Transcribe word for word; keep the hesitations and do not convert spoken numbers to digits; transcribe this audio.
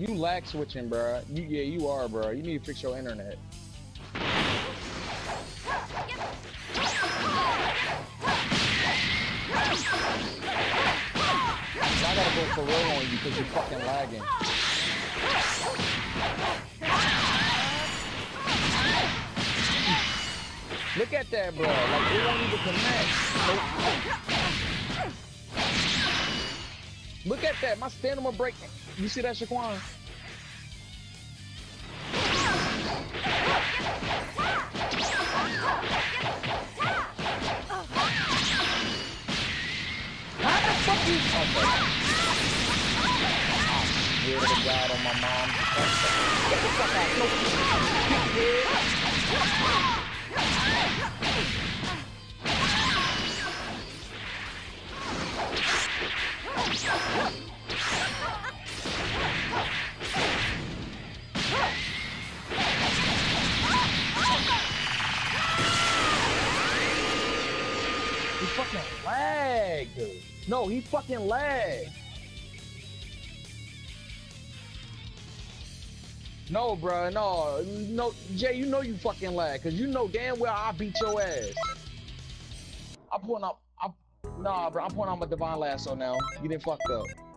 You lag switching, bro. You, yeah, you are, bro. You need to fix your internet. I gotta go for real on you because you're fucking lagging. Look at that, bro. Like, it won't even connect. Nope. Look at that. My stamina break. You see that, Shaquan? How the fuck you? Okay. Swear to God on my mom. Get the fuck out. No. He fucking lagged. No, he fucking lagged. No, bro, no, no, Jay, you know you fucking lag, cause you know damn well I beat your ass. I'm pulling up, I'm, nah, bro, I'm pulling out my Divine Lasso now. You didn't fuck up.